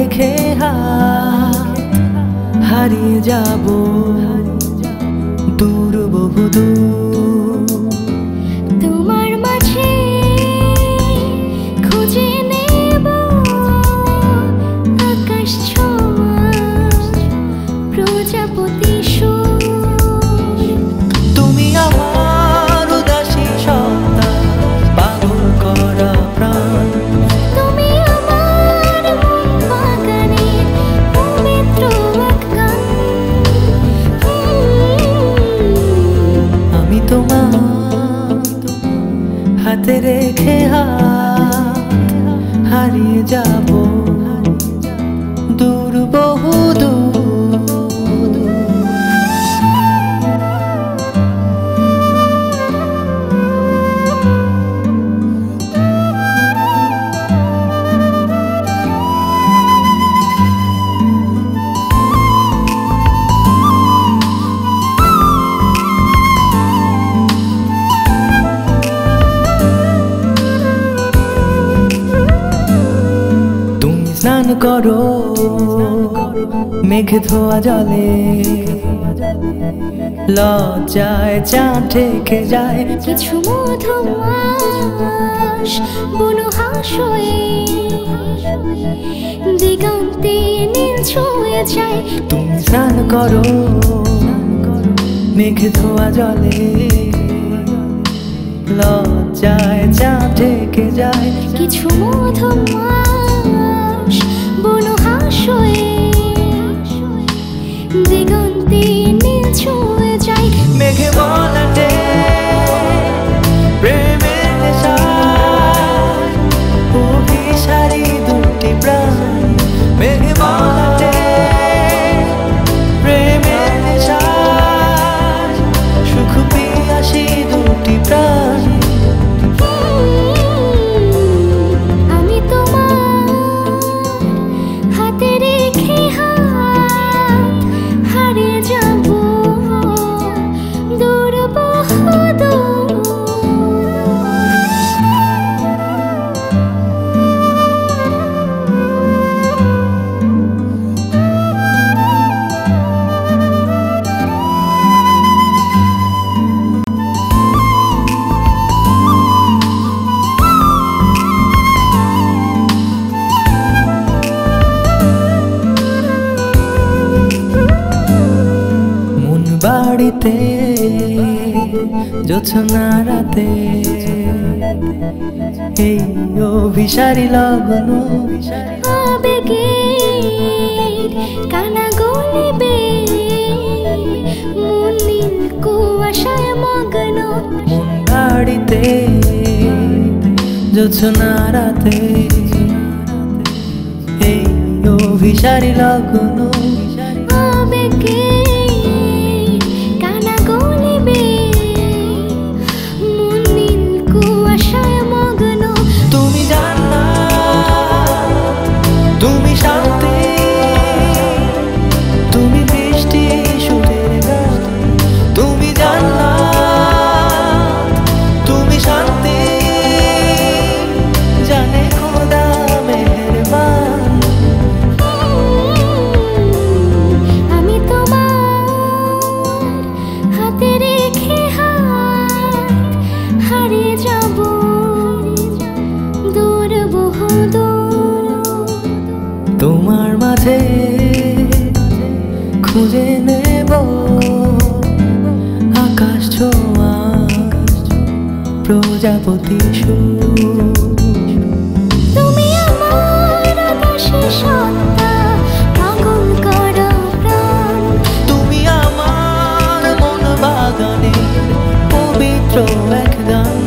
রেখে হারিয়ে যাব দূর বহুদূর। তোমার মাঝে খুঁজে নেব আকাশ ছোঁয়া প্রজাপতি সুর। তুমি আমার উদাসী সত্তা, পাগল করা প্রাণ। তুমি আমার মন বাগানের পবিত্র এক গান। আমি তোমার হাতে রেখে হারিয়ে যাব দূর বহুদূর। স্নান করো মেঘ ধোয়া জলে, লজ্জায় চাঁদ ঢেকে যায়। কিছু মধুমাস বুনো হাসয়ে দিগন্তে নীল ছুঁয়ে যায়। তুমি স্নান করো মেঘ ধোয়া জলে, লজ্জায় চাঁদ ঢেকে যায়। কিছু মধুমাস বুনো হাসয়ে দিগন্তে নীল ছুঁয়ে যায়। মেঘে বলাটে প্রেমের নেশায় অভিসারী দুটি প্রাণ। মেঘে বলাটে প্রেমের নেশায় সুখ পিয়াসী দুটি প্রাণ। আমি তোমার হাতে রেখে হারিয়ে যাব দূর বহুদূর। বাড়িতে জোছনা রাতে এই অভিসারী লগ্ন আবেগের কানা গলিবে মন নীল কুয়াশায় মগ্ন। মন বাড়িতে জোছনা রাতে এই অভিসারী লগ্ন। আবেগের কানা গলিবে মন নীল কুয়াশায় মগ্ন। তুমি জান্নাত, তুমি শান্তি, তুমি বৃষ্টি সুরের গান। তুমি জান্নাত, তুমি শান্তি, জানে খোদা মেহেরবান। আমি তোমার হাতে রেখে হারিয়ে যাব দূর বহুদূর। তোমার মাঝে খুঁজে নেব আকাশ ছোঁয়া প্রজাপতি সুর। তুমি আমার আকাশে সত্তা, পাগল করা প্রাণ। তুমি আমার মন বাগানে পবিত্র এক গান।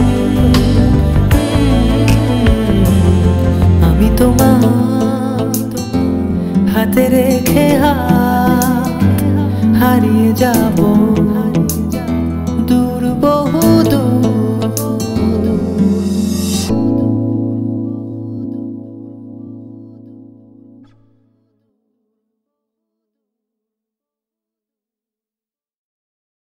আমি তোমার হাতে রেখে হারিয়ে যাব